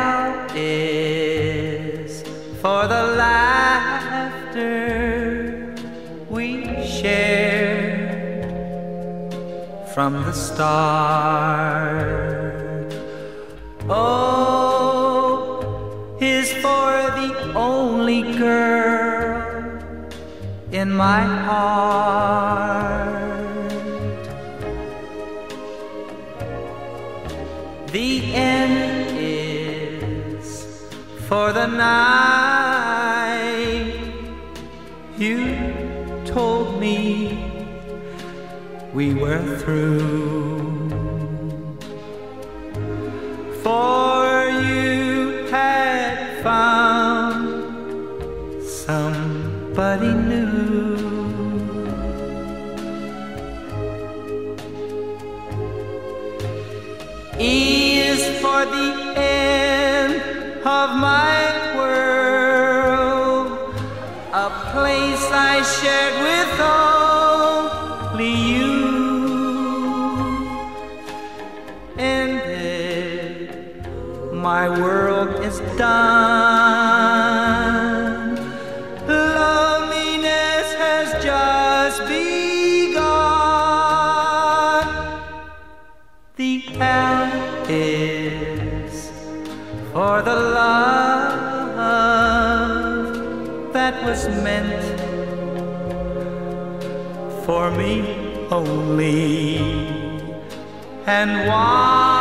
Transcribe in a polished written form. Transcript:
L is for the laughter we shared from the start. O is for the only girl in my heart. The N is for the night you told me we were through, for you had found somebody new. E is for the end of my world, a place I shared with only you. Ended, my world is done. Loneliness has just begun. The L is for the love that was meant for me only, and why